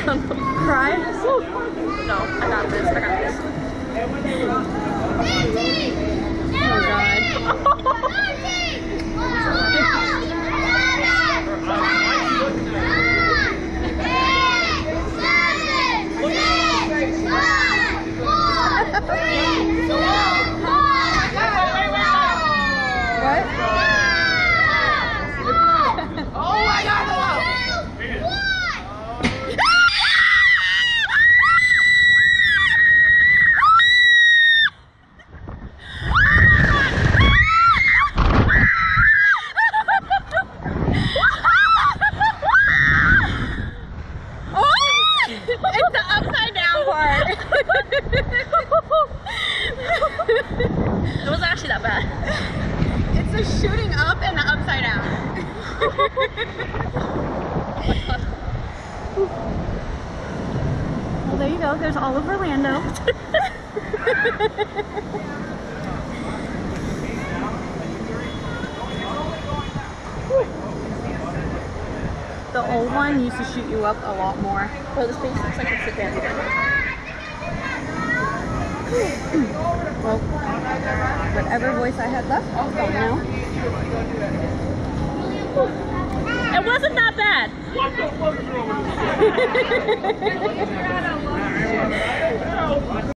Cry? No, I got this. I got this. Oh god. What? Oh my god! It's the upside down part. It wasn't actually that bad. It's the shooting up and the upside down. Well, there you go. There's all of Orlando. The old one used to shoot you up a lot more. Well, this place looks like it's a dance again. Well, whatever voice I had left, is gone now. It wasn't that bad. What the fuck is wrong with this?